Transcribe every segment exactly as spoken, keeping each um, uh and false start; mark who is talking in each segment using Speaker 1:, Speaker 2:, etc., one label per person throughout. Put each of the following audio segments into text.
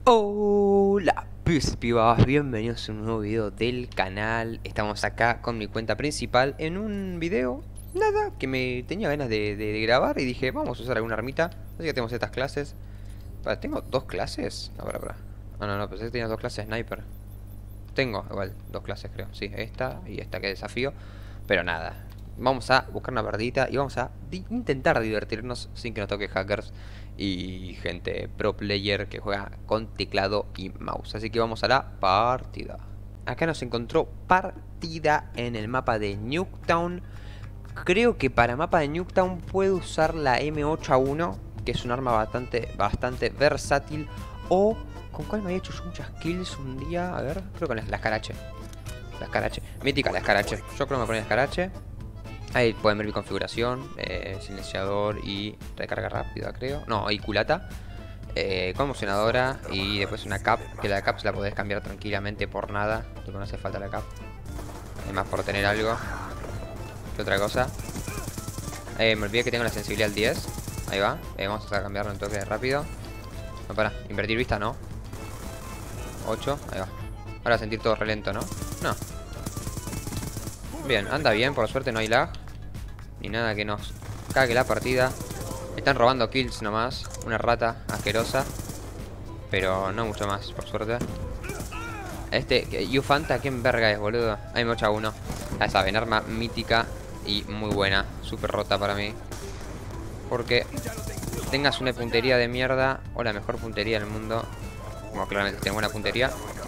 Speaker 1: Hola, pibes y pibas, bienvenidos a un nuevo video del canal. Estamos acá con mi cuenta principal en un video, nada, que me tenía ganas de, de- de grabar y dije, vamos a usar alguna armita. Así que tenemos estas clases. Para, ¿tengo dos clases? No, para, para. No, no, no, pensé que tenía dos clases sniper. Tengo, igual, dos clases creo. Sí, esta y esta que desafío. Pero nada, vamos a buscar una partidita y vamos a di- intentar divertirnos sin que nos toque hackers y gente pro player que juega con teclado y mouse. Así que vamos a la partida. Acá nos encontró partida en el mapa de Nuketown. Creo que para mapa de Nuketown puedo usar la M ocho A uno, que es un arma bastante, bastante versátil. O, ¿con cuál me había hecho yo muchas kills un día? A ver, creo con la, la Escarache. La Escarache, mítica la Escarache. Yo creo que me ponía Escarache. Ahí pueden ver mi configuración, eh, silenciador y recarga rápida, creo. No, y culata. Eh, conmocionadora y después una cap, que la cap se la podés cambiar tranquilamente por nada. Tipo, no hace falta la cap. Además por tener algo. ¿Qué otra cosa? Eh, me olvidé que tengo la sensibilidad al diez. Ahí va. Eh, vamos a cambiarlo un toque rápido. No, para. Invertir vista, no. ocho. Ahí va. Ahora sentir todo relento, ¿no? No. Bien, anda bien. Por suerte no hay lag. Ni nada que nos cague la partida. Están robando kills nomás. Una rata asquerosa. Pero no mucho más, por suerte. Este, Ufanta, ¿quién verga es, boludo? Hay mucha uno. Ya saben, arma mítica y muy buena. Súper rota para mí. Porque tengas una puntería de mierda o la mejor puntería del mundo. Como claramente tengo buena puntería.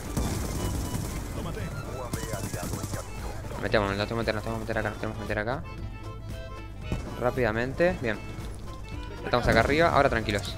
Speaker 1: Metemos, nos tenemos que meter, nos tenemos que meter acá, nos tenemos que meter acá. Rápidamente, bien. Estamos acá arriba, ahora tranquilos.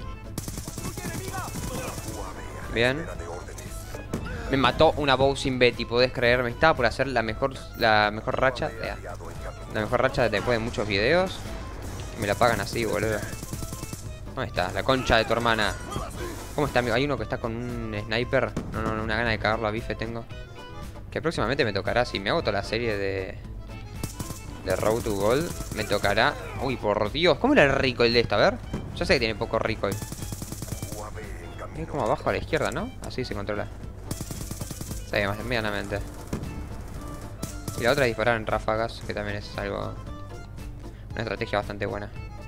Speaker 1: Bien. Me mató una bow sin Betty, podés creerme. Estaba por hacer la mejor la mejor racha. eh, La mejor racha después de muchos videos. Y me la pagan así, boludo. ¿Dónde está? La concha de tu hermana. ¿Cómo está, amigo? Hay uno que está con un sniper. No, no, no, una gana de cagarlo a bife tengo. Que próximamente me tocará, si me hago toda la serie de... De Road to Gold, me tocará... Uy, por Dios, ¿cómo era el recoil de esta? A ver. Yo sé que tiene poco recoil. Es como abajo a la izquierda, ¿no? Así se controla. Sí, más medianamente. Y la otra es disparar en ráfagas, que también es algo... Una estrategia bastante buena.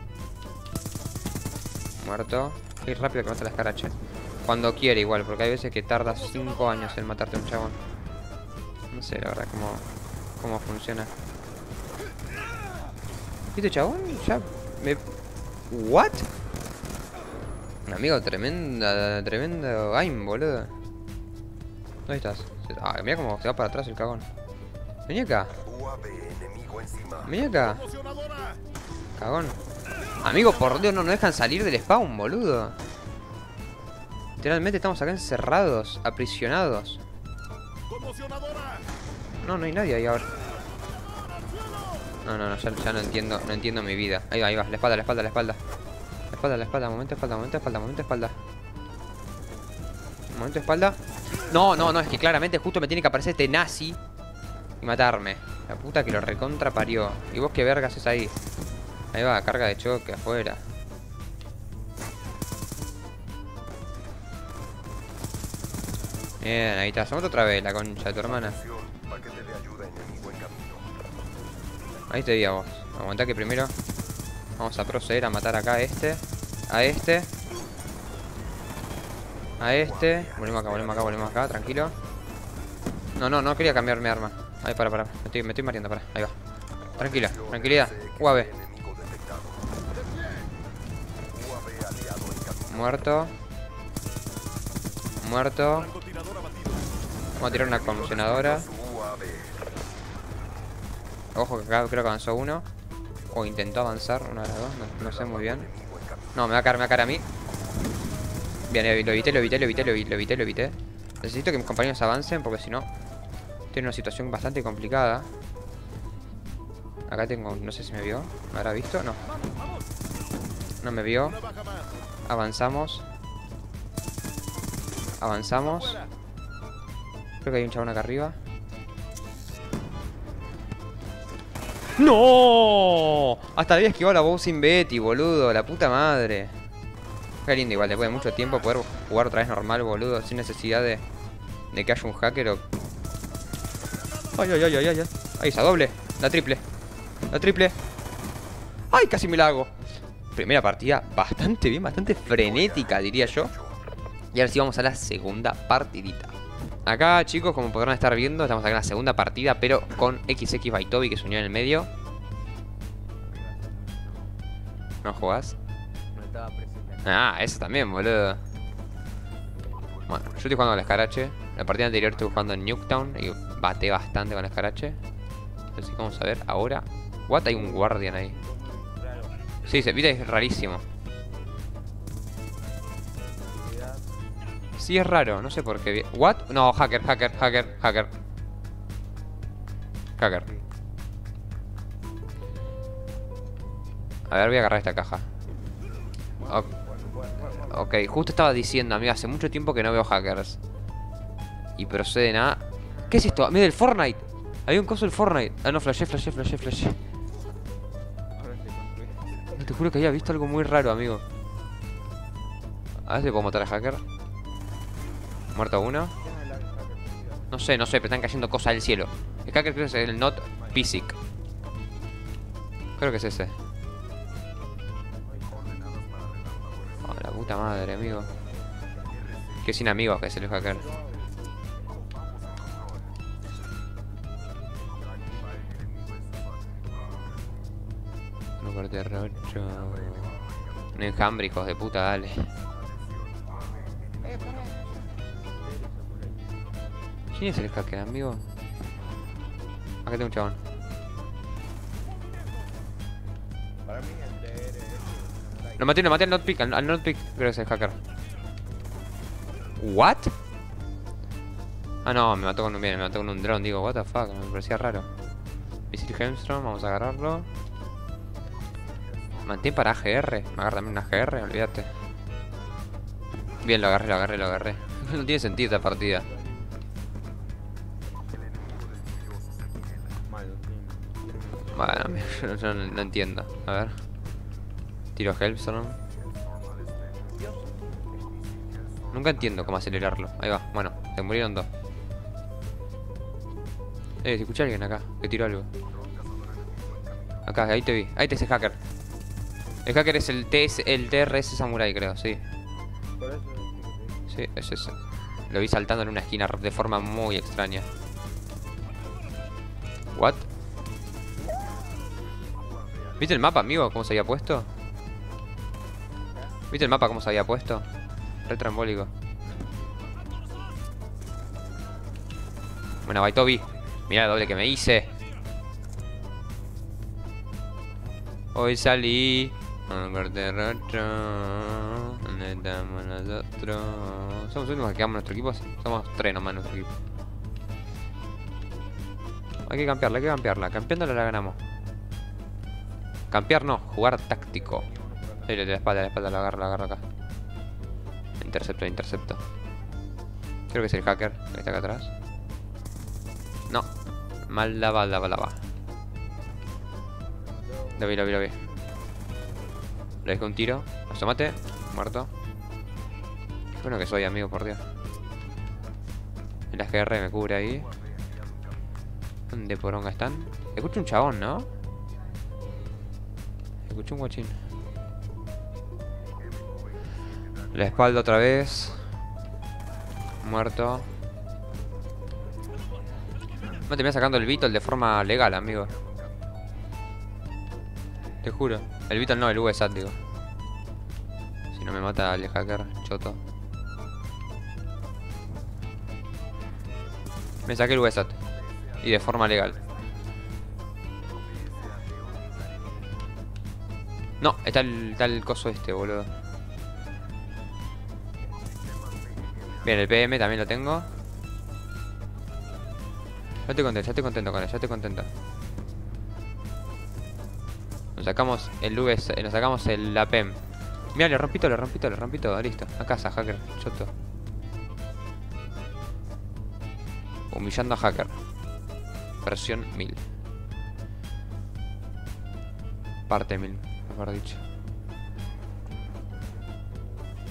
Speaker 1: Muerto. Qué rápido que mata la Escarache. Cuando quiere igual, porque hay veces que tarda cinco años en matarte a un chabón. No sé, la verdad, cómo, cómo funciona. ¿Viste, chabón? Ya me... ¿What? Un amigo, tremenda, tremendo aim, boludo. ¿Dónde estás? Ah, mira cómo se va para atrás el cagón. Vení acá. Vení acá. Cagón. Amigo, por Dios, no nos dejan salir del spawn, boludo. Literalmente estamos acá encerrados, aprisionados. No, no hay nadie ahí ahora. No, no, no, ya, ya no entiendo, no entiendo mi vida. Ahí va, ahí va, la espalda, la espalda, la espalda. La espalda, la espalda, momento espalda, momento espalda, momento espalda. Momento espalda. No, no, no, es que claramente justo me tiene que aparecer este nazi y matarme. La puta que lo recontra parió. ¿Y vos qué vergas es ahí? Ahí va, carga de choque afuera. Bien, ahí está. Somos otra vez, la concha de tu hermana. Ahí te di a vos. Aguantá que primero vamos a proceder a matar acá a este. A este. A este. Volvemos acá, volvemos acá, volvemos acá, tranquilo. No, no, no quería cambiar mi arma. Ahí, para, para. Me estoy, me estoy mareando, para. Ahí va. Tranquila, tranquilidad. U A V. Muerto. Muerto. Vamos a tirar una conmocionadora. Ojo que acá creo que avanzó uno. O intentó avanzar, una de las dos, no, no sé muy bien. No, me va a caer, me va a caer a mí. Bien, lo evité, lo evité, lo evité, lo evité, lo evité, lo evité. Necesito que mis compañeros avancen porque si no estoy en una situación bastante complicada. Acá tengo, no sé si me vio. ¿Me habrá visto? No. No me vio. Avanzamos. Avanzamos. Creo que hay un chabón acá arriba. ¡No! Hasta había esquivado la bow sin Betty, boludo. La puta madre. Qué lindo igual, después de mucho tiempo poder jugar otra vez normal, boludo, sin necesidad de, de que haya un hacker o... Ay, ay, ay, ay, ay, ay. Ahí esa doble, la triple, la triple. Ay, casi me la hago. Primera partida bastante bien, bastante frenética, diría yo. Y ahora sí vamos a la segunda partidita. Acá, chicos, como podrán estar viendo, estamos acá en la segunda partida, pero con X X Baitobi que se unió en el medio. ¿No jugás?
Speaker 2: No estaba presente.
Speaker 1: Ah, eso también, boludo. Bueno, yo estoy jugando con el escarache. La partida anterior estuve jugando en Nuketown y bate bastante con el escarache. Así que vamos a ver ahora. What? Hay un guardian ahí. Sí, se viste, es rarísimo. Sí, es raro, no sé por qué. What? No, hacker, hacker, hacker, hacker. Hacker. A ver, voy a agarrar esta caja. Ok, ok, justo estaba diciendo, amigo, hace mucho tiempo que no veo hackers. Y proceden a... ¿Qué es esto? Mira, el Fortnite. Había un coso del Fortnite. Ah, no, flashé, flashé, flashé, flashé. No, te juro que había visto algo muy raro, amigo. A ver si puedo matar al hacker. Muerto uno. No sé, no sé, pero están cayendo cosas del cielo. El hacker creo que es el Not Physic. Creo que es ese. Oh, la puta madre, amigo. Que sin amigos que es el hacker. No corte rocho. Un enjambre, hijos de puta, dale. ¿Quién es el hacker, amigo? Acá tengo un chabón. Lo maté, lo maté al notpick, al, al notpick creo que es el hacker. ¿What? Ah, no, me mató con un bien, me mató con un drone, digo, what the fuck, me parecía raro. Visit Hemstrom, vamos a agarrarlo. Mantén para A G R, me agarra también una A G R, olvídate. Bien, lo agarré, lo agarré, lo agarré. No tiene sentido esta partida. Bueno, yo, yo no, no entiendo. A ver. Tiro Hellstrom. Nunca entiendo cómo acelerarlo. Ahí va, bueno, se murieron dos. Eh, si escucha alguien acá, que tiro algo. Acá, ahí te vi. Ahí te ese hacker. El hacker es el T S, el T R S Samurai, creo, sí. Sí, es ese. Lo vi saltando en una esquina de forma muy extraña. What? ¿Viste el mapa, amigo? ¿Cómo se había puesto? ¿Viste el mapa cómo se había puesto? Re trambólico. Bueno, Baitobi. Mirá la doble que me hice. Hoy salí. Un corte rocho. ¿Dónde estamos nosotros? Somos los únicos que quedamos en nuestro equipo. Somos tres nomás en nuestro equipo. Hay que campearla, hay que campearla. Campeándola la ganamos. Campear no, jugar táctico. Ahí de la espalda, de la espalda, la agarro, la agarro acá. Intercepto, intercepto. Creo que es el hacker que está acá atrás. No. Mal lava, lava, lava. Lo vi, lo vi, lo vi. Le dejé un tiro. Asomate. Muerto. Qué bueno que soy, amigo, por Dios. El A G R me cubre ahí. ¿Dónde poronga están? Escucho un chabón, ¿no? Escucho un guachín. La espalda otra vez. Muerto. Me terminé sacando el Beetle de forma legal, amigo. Te juro. El Beetle no, el U S A T, digo. Si no me mata el hacker, choto. Me saqué el U S A T. Y de forma legal. No, está el, está el coso este, boludo. Bien, el P M también lo tengo. Ya estoy contento, ya estoy contento con él, ya estoy contento. Nos sacamos el U S, nos sacamos el la P E M. Mira, le rompí todo, le rompí todo, le rompí todo, listo. A casa, hacker, choto. Humillando a hacker. Versión mil. Parte mil, mejor dicho.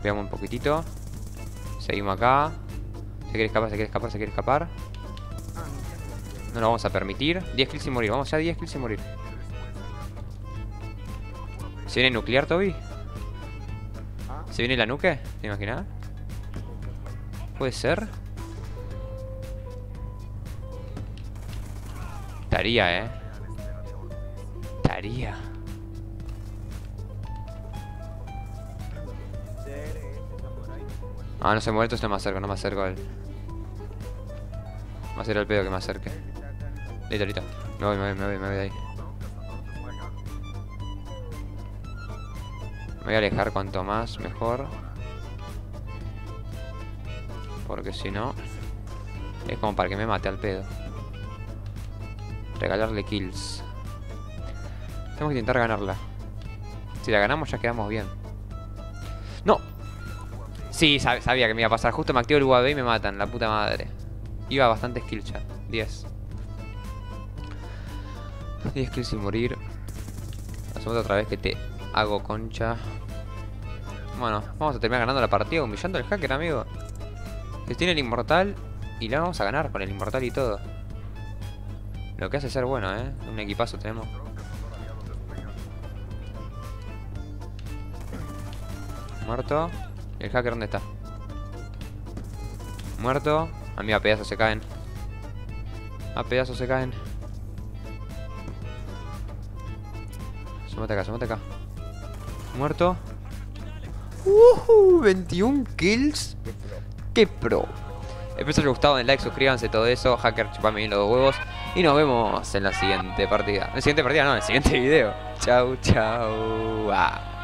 Speaker 1: Esperamos un poquitito. Seguimos acá. Se quiere escapar, se quiere escapar, se quiere escapar. No lo vamos a permitir. diez kills sin morir. Vamos ya, diez kills sin morir. ¿Se viene nuclear, Toby? ¿Se viene la nuke? ¿Te imaginas? ¿Puede ser? Estaría, eh. Estaría. Ah, no se muere, entonces no me acerco, no me acerco a él. Va a ser el pedo que me acerque. Listo, listo. Me voy, me voy, me voy, me voy de ahí. Me voy a alejar cuanto más, mejor. Porque si no, es como para que me mate al pedo. Regalarle kills. Tenemos que intentar ganarla. Si la ganamos ya quedamos bien. ¡No! Sí, sab sabía que me iba a pasar. Justo me activo el U A V y me matan, la puta madre. Iba bastante skill ya. diez. diez kills sin morir. Hacemos otra vez que te hago concha. Bueno, vamos a terminar ganando la partida humillando al hacker, amigo. Que tiene el inmortal y la vamos a ganar con el inmortal y todo. Lo que hace ser bueno, eh. Un equipazo tenemos. Muerto. ¿Y el hacker dónde está? Muerto. A mí a pedazos se caen. A pedazos se caen. Sumate acá, sumate acá. Muerto. Uh, veintiún kills. ¡Qué pro! Espero que os haya gustado, den like, suscríbanse, todo eso. Hacker, chupame bien los dos huevos. Y nos vemos en la siguiente partida. En la siguiente partida, no, en el siguiente video. Chau, chau. Ah.